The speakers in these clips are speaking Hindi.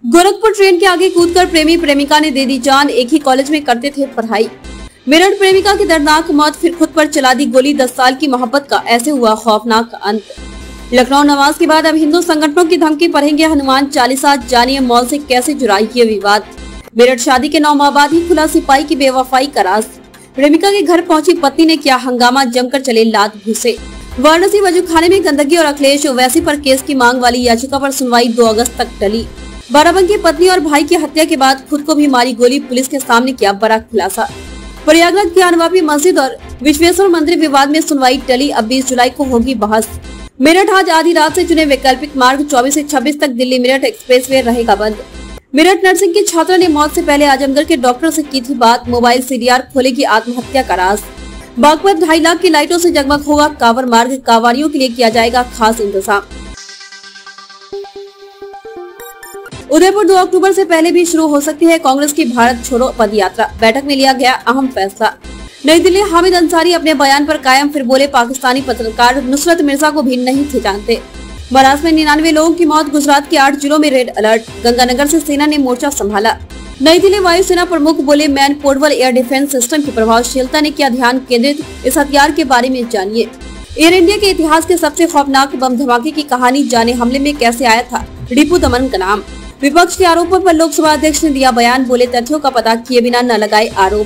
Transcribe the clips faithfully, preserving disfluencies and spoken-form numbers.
गोरखपुर ट्रेन के आगे कूदकर प्रेमी प्रेमिका ने दे दी जान, एक ही कॉलेज में करते थे पढ़ाई। मेरठ प्रेमिका की दर्दनाक मौत, फिर खुद पर चला दी गोली, दस साल की मोहब्बत का ऐसे हुआ खौफनाक अंत। लखनऊ नवाज के बाद अब हिंदू संगठनों की धमकी पढ़ेंगे हनुमान चालीसा, जानिए मॉल से कैसे जुड़ा ये विवाद। मेरठ शादी के नौ माह बाद ही खुला सिपाही की बेवफाई का राज। प्रेमिका के घर पहुंची पत्नी ने किया हंगामा, जमकर चले लात घूसे। वाराणसी वजूखाने में गंदगी और अखिलेश ओवैसी पर केस की मांग वाली याचिका पर सुनवाई दो अगस्त तक टली। बाराबंकी पत्नी और भाई की हत्या के बाद खुद को भी मारी गोली, पुलिस के सामने किया बड़ा खुलासा। प्रयागराज ज्ञानवापी मस्जिद और विश्वेश्वर मंदिर विवाद में सुनवाई टली, अब बीस जुलाई को होगी बहस। मेरठ आज आधी रात से चुने वैकल्पिक मार्ग, चौबीस से छब्बीस तक दिल्ली मेरठ एक्सप्रेसवे रहेगा बंद। मेरठ नर्सिंग की छात्रा ने मौत से पहले आजमगढ़ के डॉक्टर से की थी बात, मोबाइल सीडीआर खोलेगी आत्महत्या का राज। बागपत ढाई लाख की लाइटों से जगमग होगा कांवर मार्ग, कांवरियों के लिए किया जाएगा खास इंतजाम। उदयपुर दो अक्टूबर से पहले भी शुरू हो सकती है कांग्रेस की भारत छोड़ो पद यात्रा, बैठक में लिया गया अहम फैसला। नई दिल्ली, हामिद अंसारी अपने बयान पर कायम, फिर बोले पाकिस्तानी पत्रकार नुसरत मिर्जा को भी नहीं थे जानते। महाराष्ट्र में निन्यानवे लोगों की मौत, गुजरात के आठ जिलों में रेड अलर्ट, गंगानगर से सेना ने मोर्चा संभाला। नई दिल्ली, वायुसेना प्रमुख बोले man portable air defence system की प्रभावशीलता ने किया ध्यान केंद्रित, इस हथियार के बारे में जानिए। एयर इंडिया के इतिहास के सबसे खौफनाक बम धमाके की कहानी, जाने हमले में कैसे आया था रिपु दमन का नाम। विपक्ष के आरोपों पर लोकसभा अध्यक्ष ने दिया बयान, बोले तथ्यों का पता किए बिना न लगाए आरोप।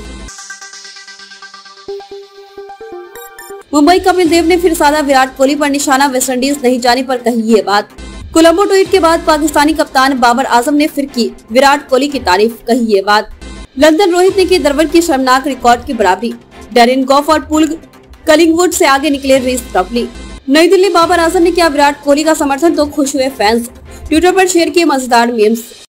मुंबई कपिल देव ने फिर साधा विराट कोहली पर निशाना, वेस्टइंडीज नहीं जाने पर कही ये बात। कोलंबो ट्वीट के बाद पाकिस्तानी कप्तान बाबर आजम ने फिर की विराट कोहली की तारीफ, कही ये बात। लंदन, रोहित ने की द्रविड़ की शर्मनाक रिकॉर्ड की बराबरी। डैरेन गॉफ और पुल कलिंगवुड से आगे निकले रीस टॉपली। नई दिल्ली, बाबर आजम ने किया विराट कोहली का समर्थन तो खुश हुए फैंस, ट्विटर पर शेयर किए मजेदार मीम्स।